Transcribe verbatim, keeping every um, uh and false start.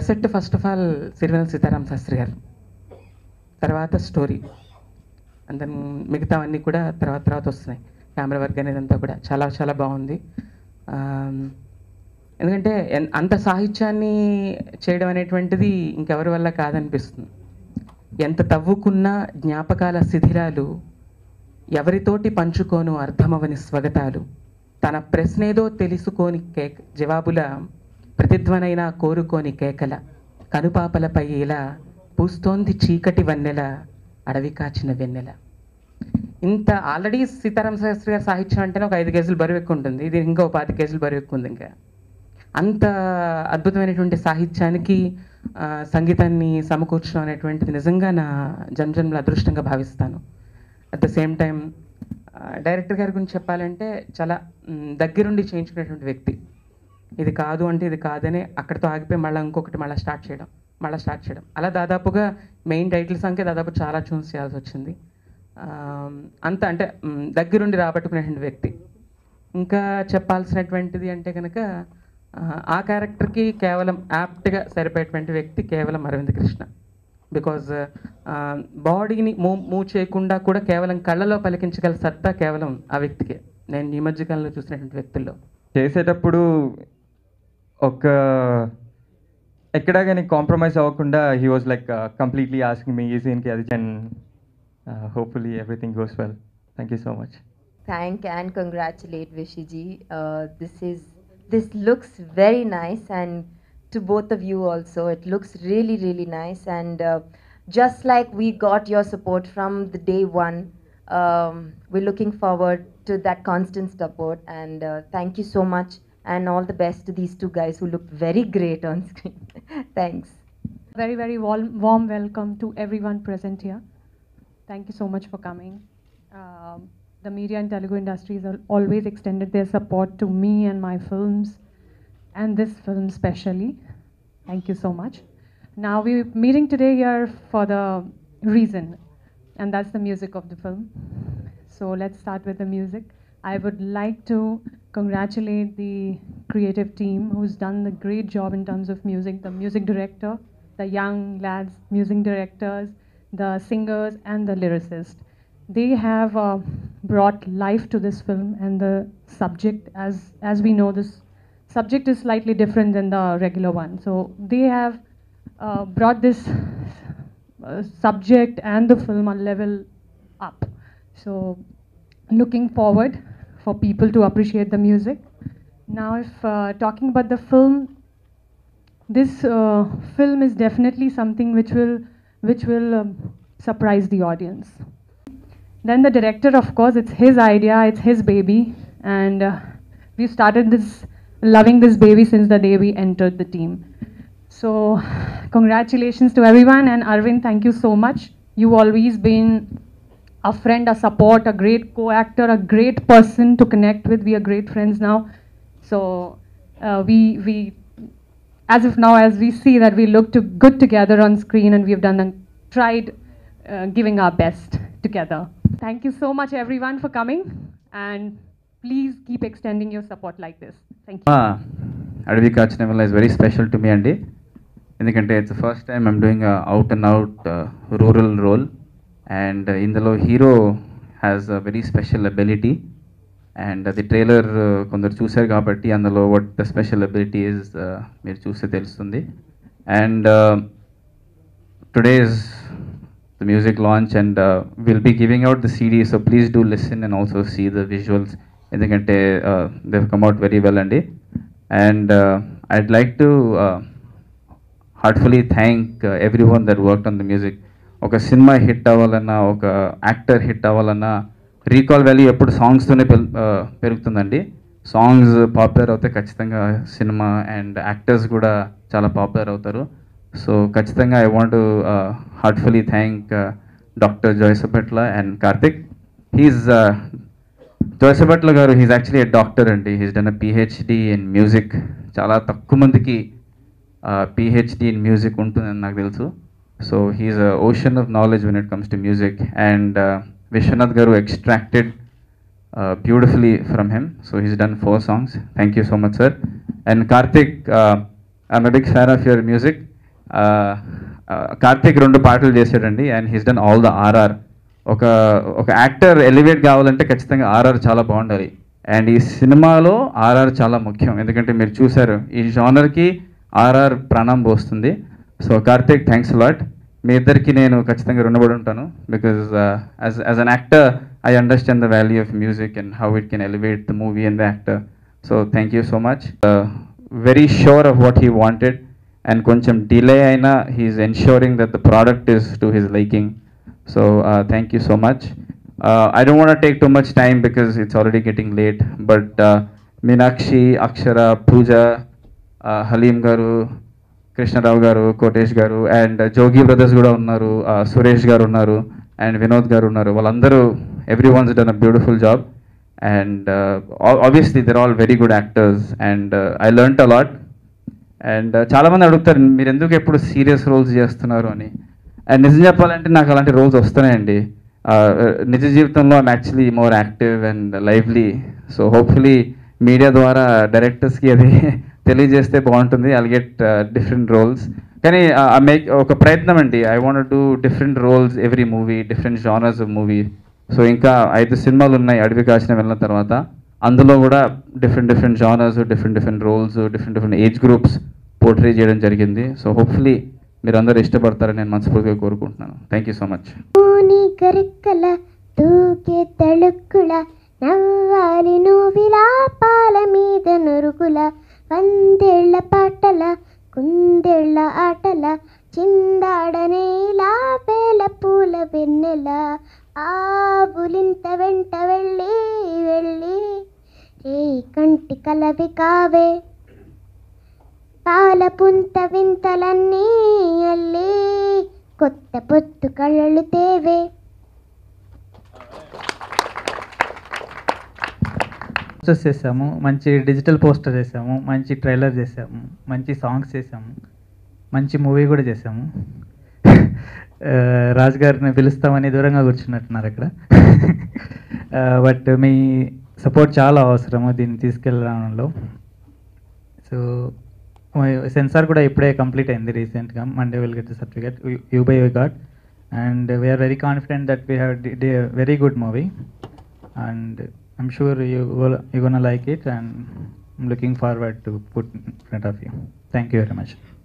Asset first of all Sirivennela Seetharama Sastry గారు, తర్వాత story, and then మిగతావన్నీ కూడా తర్వాత తర్వాత వస్తున్నాయి. కెమెరా వర్క్ అనేది అంతా కూడా చాలా చాలా బాగుంది. ఎందుకంటే అంత సాహిత్యాన్ని చేయడం అనేటువంటిది ఇంకెవరి వల్ల కాదనిపిస్తుంది. ఎంత తవ్వుకున్న జ్ఞాపకాల శిథిరాలు, ఎవరితోటి పంచుకోను అర్థమవని స్వగతాలు, తన ప్రశ్నేదో తెలుసుకోని కేక జవాబుల ప్రతిధ్వనైనా కోరుకోని కేకల, కనుపాపలపై ఇలా పూస్తోంది చీకటి వన్నెల, అడవి కాచిన వెన్నెల. ఇంత ఆల్రెడీ సీతారామ శాస్త్రి గారి సాహిత్యం అంటేనే ఒక ఐదు కేజీలు బరువు ఎక్కువ ఉంటుంది, ఇది ఇంకా ఒక పాతి కేజీలు బరువు ఎక్కువ ఉంది. ఇంకా అంత అద్భుతమైనటువంటి సాహిత్యానికి సంగీతాన్ని సమకూర్చడం అనేటువంటిది నిజంగా నా జన్మజన్మల అదృష్టంగా భావిస్తాను. At the same time director గారి గురించి చెప్పాలంటే చాలా దగ్గరుండి చేయించుకునేటువంటి వ్యక్తి. ఇది కాదు అంటే ఇది కాదని అక్కడితో ఆగిపోయి మళ్ళీ ఇంకొకటి మళ్ళీ స్టార్ట్ చేయడం మళ్ళీ స్టార్ట్ చేయడం అలా దాదాపుగా మెయిన్ టైటిల్ సాంగ్కే దాదాపు చాలా ట్యూన్స్ చేయాల్సి వచ్చింది. అంత అంటే దగ్గరుండి రాబట్టుకునేటువంటి వ్యక్తి. ఇంకా చెప్పాల్సినటువంటిది అంటే కనుక ఆ క్యారెక్టర్కి కేవలం యాప్ట్గా సరిపోయేటువంటి వ్యక్తి కేవలం అరవింద్ కృష్ణ. బికాజ్ బాడీని మూవ్ మూవ్ చేయకుండా కూడా కేవలం కళ్ళలో పలికించగల సత్తా కేవలం ఆ వ్యక్తికే, నేను ఈ మధ్యకాలంలో చూసినటువంటి వ్యక్తుల్లో. చేసేటప్పుడు ఒక ఎక్కడా కానీ కాంప్రమైజ్ అవ్వకుండా he was like completely asking me ఈ సీన్కి అది, and hopefully everything goes well. Thank you so much. Thank and congratulate Vishy ji. Uh, this is this looks very nice, and to both of you also, it looks really really nice. And uh, just like we got your support from the day one, um, we're looking forward to that constant support. And uh, thank you so much, and all the best to these two guys who looked very great on screen. Thanks. Very very warm, warm welcome to everyone present here. Thank you so much for coming. Um, The media and Telugu industries have always extended their support to me and my films, and this film especially. Thank you so much. Now we're meeting today here for the reason, and that's the music of the film. So let's start with the music. I would like to congratulate the creative team who's done a great job in terms of music, the music director, the young lads, music directors, the singers, and the lyricist. They have uh, brought life to this film, and the subject, as as we know, this subject is slightly different than the regular one. So they have uh, brought this uh, subject and the film a level up. So looking forward for people to appreciate the music. Now, if uh, talking about the film, this uh, film is definitely something which will which will um, surprise the audience. Then the director, of course, it's his idea, it's his baby, and uh, we started this loving this baby since the day we entered the team. So congratulations to everyone, and Arvind, thank you so much. You always been a friend, a support, a great co-actor, a great person to connect with. We are great friends now. So uh, we we as of now, as we see that we look to good together on screen, and we have done and tried uh, giving our best together. Thank you so much everyone for coming, and please keep extending your support like this. Thank you. Adavi Kachina Vella is very special to me andi, endukante it's the first time I'm doing a out and out uh, rural role, and uh, indulo hero has a very special ability, and uh, the trailer kondaru chusaru kabatti అందులో what the special ability is meer చూస్తే తెలుస్తుంది. And uh, today is the music launch, and uh, we'll be giving out the C D, so please do listen and also see the visuals. Endukante uh, they've come out very well andi, and uh, I'd like to uh, heartfully thank uh, everyone that worked on the music. Oka cinema hit avvalanna, oka actor hit avvalanna, recall value eppudu songs tone perugutundandi. Songs popular avute kachithanga cinema and actors kuda chaala popular avutaru. So ఖచ్చితంగా I want to uh, heartfully thank uh, Doctor Joysapatla and Karthik. He's uh, Joysapatla garu, he's actually a doctor and he's done a PhD in music. చాలా తక్కువ మందికి PhD in music ఉంటుందని నాకు తెలుసు. So he's a ocean of knowledge when it comes to music, and uh, Vishwanath garu extracted uh, beautifully from him. So he's done four songs. Thank you so much, sir. And Karthik, uh, I'm a big fan of your music. Karthik రెండు పాటలు చేశాడండి and he's done all the RR. ఒక ఒక actor elevate కావాలంటే ఖచ్చితంగా RR చాలా బాగుండాలి. And ఈ సినిమాలో ఆర్ఆర్ చాలా ముఖ్యం, ఎందుకంటే మీరు చూసారు ఈ జానర్కి ఆర్ఆర్ ప్రాణం పోస్తుంది. So Karthik, thanks lot. మీ ఇద్దరికి నేను ఖచ్చితంగా రుణపడి ఉంటాను, because as as an actor I understand the value of music and how it can elevate the movie and the actor. So thank you so much. Very sure of what he wanted and కొంచెం delay అయినా he is ensuring that the product is to his liking. So uh, thank you so much. Uh, I don't want to take too much time because it's already getting late. But uh, Meenakshi, Akshara, Pooja, uh, Halim garu, Krishna Rao garu, Kotesh garu, and uh, Jogi brothers kuda unnaru, uh, Suresh garu unnaru, and Vinod garu unnaru. Vallandaru, everyone's done a beautiful job, and uh, ob- obviously they're all very good actors, and uh, I learnt a lot. And uh, చాలా మంది అడుగుతారు మీరు ఎందుకు ఎప్పుడు serious roles చేస్తున్నారు అని. And నిజం చెప్పాలంటే నాకు అలాంటి రోల్స్ వస్తున్నాయండి. నిజ జీవితంలో I'm actually more active and lively. So hopefully media ద్వారా డైరెక్టర్స్కి అది తెలియజేస్తే బాగుంటుంది. I'll get different roles. కానీ మేక్ ఒక ప్రయత్నం అండి. I want do different roles every movie, different genres of movie. So ఇంకా ఐదు సినిమాలు ఉన్నాయి అడవి కాచిన వెళ్ళిన తర్వాత. అందులో కూడా different different genres, different different roles, different different age groups portray చేయడం జరిగింది. సో హోప్ఫుల్లీ మీరందరూ ఇష్టపడతారని నేను మనస్ఫూర్తిగా కోరుకుంటున్నాను. Thank you so much. గరికల తూకే తళుక్కుల నవ్వాలి నువ్విలా పాల మీద నురుగుల వందేళ్ల పాటల కుందేళ్ల ఆటల చిందాడనేలా వేల పూల వెన్నెల ఆబులింత వెంట వెళ్ళి వెళ్ళి రే కంటి కలవి కావే పాల పుంత వింతలన్నీ అల్లి కొత్త పొత్తు కళ్ళు తేవే. పోస్టర్స్ చేసాము, మంచి డిజిటల్ పోస్టర్ చేసాము, మంచి ట్రైలర్ చేసాము, మంచి సాంగ్స్ చేసాము, మంచి మూవీ కూడా చేసాము. రాజు గారిని పిలుస్తామని దూరంగా కూర్చున్నట్టున్నారు ఇక్కడ. బట్ మీ సపోర్ట్ చాలా అవసరము దీన్ని తీసుకెళ్ళడంలో. సో సెన్సార్ కూడా ఇప్పుడే కంప్లీట్ అయింది రీసెంట్గా. Monday will get the certificate you by you got and we are very confident that we have very good movie and I'm sure you you gonna like it and I'm looking forward to put in front of you. Thank you very much.